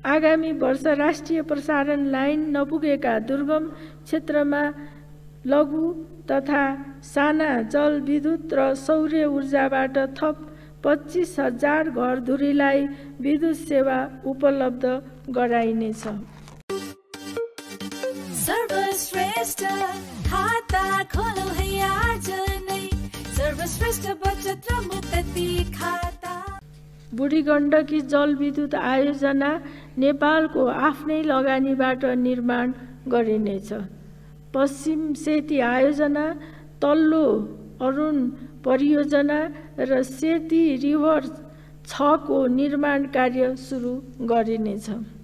आगामी वर्ष राष्ट्रिय प्रसारण लाइन नपुगेका दुर्गम क्षेत्रमा लघु तथा साना जलविद्युत र सौर्य ऊर्जाबाट थप 25,000 घरधुरीलाई विद्युत सेवा उपलब्ध गराइनेछ। सर्वश्रेष्ठ खाता खोलो है आज नै, सर्वश्रेष्ठ बचत र मुक्ति खाता। बुढी गण्डकी जलविद्युत आयोजना नेपालको आफ्नै लगानीबाट निर्माण गरिनेछ। पश्चिम सेती आयोजना, तल्लो अरुण परियोजना र सेती रिभर 6 को निर्माण कार्य सुरु गरिनेछ।